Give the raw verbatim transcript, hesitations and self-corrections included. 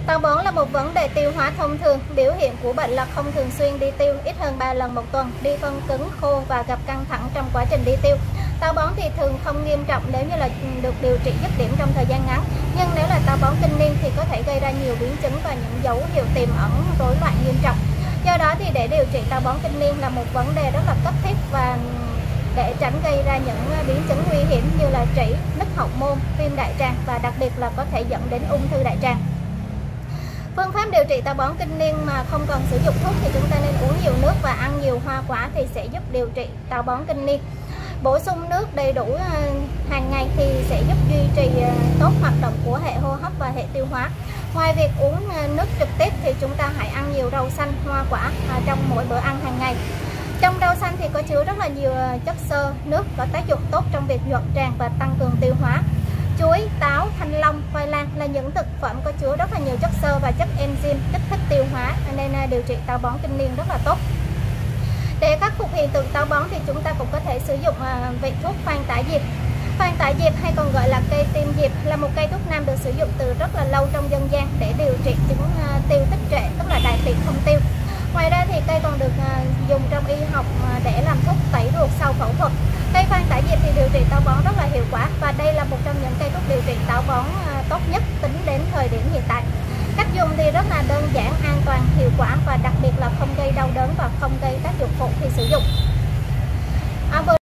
Táo bón là một vấn đề tiêu hóa thông thường. Biểu hiện của bệnh là không thường xuyên đi tiêu, ít hơn ba lần một tuần, đi phân cứng, khô và gặp căng thẳng trong quá trình đi tiêu. Táo bón thì thường không nghiêm trọng nếu như là được điều trị dứt điểm trong thời gian ngắn. Nhưng nếu là táo bón kinh niên thì có thể gây ra nhiều biến chứng và những dấu hiệu tiềm ẩn rối loạn nghiêm trọng. Do đó thì để điều trị táo bón kinh niên là một vấn đề rất là cấp thiết, và để tránh gây ra những biến chứng nguy hiểm như là trĩ, nứt hậu môn, viêm đại tràng và đặc biệt là có thể dẫn đến ung thư đại tràng. Phương pháp điều trị táo bón kinh niên mà không cần sử dụng thuốc thì chúng ta nên uống nhiều nước và ăn nhiều hoa quả thì sẽ giúp điều trị táo bón kinh niên. Bổ sung nước đầy đủ hàng ngày thì sẽ giúp duy trì tốt hoạt động của hệ hô hấp và hệ tiêu hóa. Ngoài việc uống nước trực tiếp thì chúng ta hãy ăn nhiều rau xanh, hoa quả trong mỗi bữa ăn hàng ngày. Trong rau xanh thì có chứa rất là nhiều chất xơ, nước có tác dụng tốt trong việc nhuận tràng và tăng cường tiêu hóa. Chuối, táo, thanh long, khoai lang là những thực phẩm có chứa rất là nhiều chất xơ và chất enzyme kích thích tiêu hóa, nên điều trị táo bón kinh niên rất là tốt. Để khắc phục hiện tượng táo bón thì chúng ta cũng có thể sử dụng vị thuốc phan tả diệp. Phan tả diệp hay còn gọi là cây tim diệp là một cây thuốc nam được sử dụng từ rất là lâu trong dân gian để điều trị chứng tiêu tích trệ, tức là đại tiện không tiêu. Ngoài ra thì cây còn được dùng trong y học để làm thuốc tẩy ruột sau phẫu thuật. Cây phan tả diệp thì điều trị táo bón rất là hiệu quả, và đây là một trong những cây thuốc điều trị táo bón tốt nhất tính đến thời điểm hiện tại. Cách dùng thì rất là đơn giản, an toàn, hiệu quả và đặc biệt là không gây đau đớn và không gây tác dụng phụ khi sử dụng. À,